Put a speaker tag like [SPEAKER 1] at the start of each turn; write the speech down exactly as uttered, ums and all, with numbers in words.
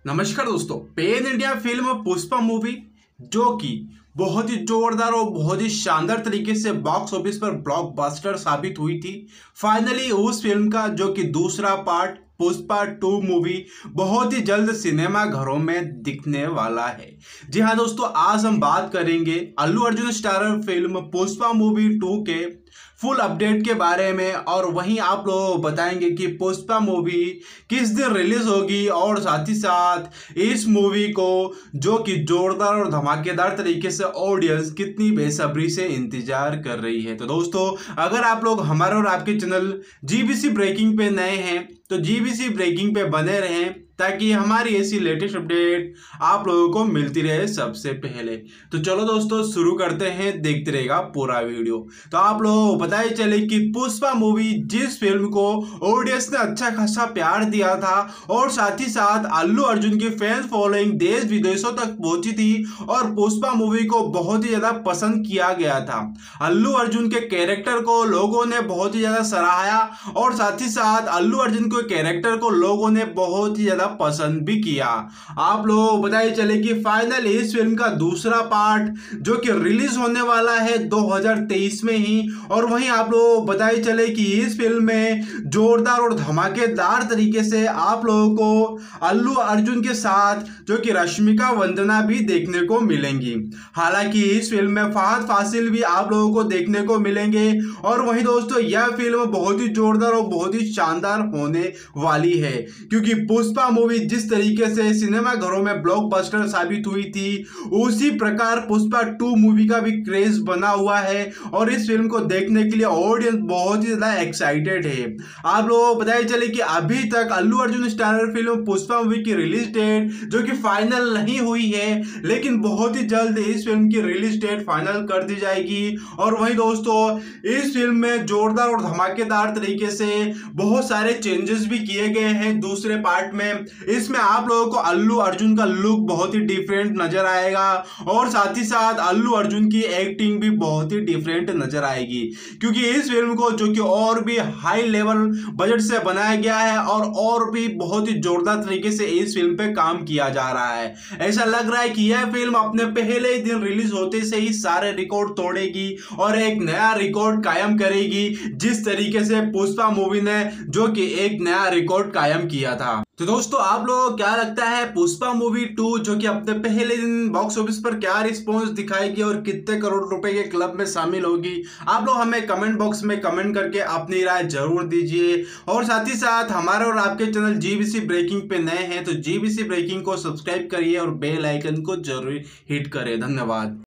[SPEAKER 1] नमस्कार दोस्तों, pan India film Pushpa movie जो कि बहुत ही जोरदार और बहुत ही शानदार तरीके से बॉक्स ऑफिस पर ब्लॉकबस्टर साबित हुई थी। फाइनली उस फिल्म का जो कि दूसरा पार्ट पुष्पा टू मूवी बहुत ही जल्द सिनेमा घरों में दिखने वाला है। जी हाँ दोस्तों, आज हम बात करेंगे Allu Arjun starrer film Pushpa movie two के फुल अपडेट के बारे में, और वहीं आप लोगों को बताएंगे कि पुष्पा मूवी किस दिन रिलीज होगी और साथ ही साथ इस मूवी को जो कि जोरदार और धमाकेदार तरीके से ऑडियंस कितनी बेसब्री से इंतजार कर रही है। तो दोस्तों, अगर आप लोग हमारे और आपके चैनल जीबीसी ब्रेकिंग पे नए हैं तो जीबीसी ब्रेकिंग पे बने रहें ताकि हमारी ऐसी लेटेस्ट अपडेट आप लोगों को मिलती रहे सबसे पहले। तो चलो दोस्तों शुरू करते हैं, देखते रहेगा पूरा वीडियो। तो आप लोगों को पता ही चले कि पुष्पा मूवी जिस फिल्म को ऑडियंस ने अच्छा खासा प्यार दिया था और साथ ही साथ अल्लू अर्जुन की फैन फॉलोइंग देश विदेशों तक पहुंची थी और पुष्पा मूवी को बहुत ही ज्यादा पसंद किया गया था। अल्लू अर्जुन के कैरेक्टर को लोगों ने बहुत ही ज्यादा सराहाया और साथ ही साथ अल्लू अर्जुन के कैरेक्टर को लोगों ने बहुत ही ज्यादा पसंद भी किया। आप लोगों को बताइए चले कि फाइनल इस फिल्म का दूसरा पार्ट जो कि रिलीज होने वाला है दो हज़ार तेईस में ही, और वहीं आप लोगों को बताइए चले कि इस फिल्म में जोरदार और धमाकेदार तरीके से आप लोगों को अल्लू अर्जुन के साथ जो कि रश्मिका वंदना भी देखने को मिलेंगी। हालांकि इस फिल्म में फहद फासिल भी आप लोगों को देखने को मिलेंगे, और वहीं दोस्तों यह फिल्म बहुत ही जोरदार और बहुत ही शानदार होने वाली है, क्योंकि पुष्पा मूवी जिस तरीके से सिनेमा घरों में ब्लॉकबस्टर साबित हुई थी उसी प्रकार पुष्पा टू मूवी का भी क्रेज बना हुआ है और इस फिल्म को देखने के लिए ऑडियंस बहुत ही ज्यादा एक्साइटेड है। आप लोगों को बताया चले कि अभी तक Allu Arjun starrer film Pushpa movie की रिलीज डेट जो कि फाइनल नहीं हुई है, लेकिन बहुत ही जल्द इस फिल्म की रिलीज डेट फाइनल कर दी जाएगी। और वहीं दोस्तों इस फिल्म में जोरदार और धमाकेदार तरीके से बहुत सारे चेंजेस भी किए गए हैं दूसरे पार्ट में। इसमें आप लोगों को अल्लू अर्जुन का लुक बहुत ही डिफरेंट नजर आएगा और साथ ही साथ अल्लू अर्जुन की एक्टिंग भी बहुत ही डिफरेंट नजर आएगी, क्योंकि इस फिल्म को जो कि और भी हाई लेवल बजट से बनाया गया है और और भी बहुत ही जोरदार तरीके से इस फिल्म पे काम किया जा रहा है। ऐसा लग रहा है कि यह फिल्म अपने पहले ही दिन रिलीज होते से ही सारे रिकॉर्ड तोड़ेगी और एक नया रिकॉर्ड कायम करेगी, जिस तरीके से पुष्पा मूवी ने जो कि एक नया रिकॉर्ड कायम किया था। तो दोस्तों, आप लोगों को क्या लगता है पुष्पा मूवी टू जो कि अपने पहले दिन बॉक्स ऑफिस पर क्या रिस्पॉन्स दिखाएगी और कितने करोड़ रुपए के क्लब में शामिल होगी? आप लोग हमें कमेंट बॉक्स में कमेंट करके अपनी राय जरूर दीजिए, और साथ ही साथ हमारे और आपके चैनल जीबीसी ब्रेकिंग पे नए हैं तो जीबीसी ब्रेकिंग को सब्सक्राइब करिए और बेल आइकन को जरूर हिट करें। धन्यवाद।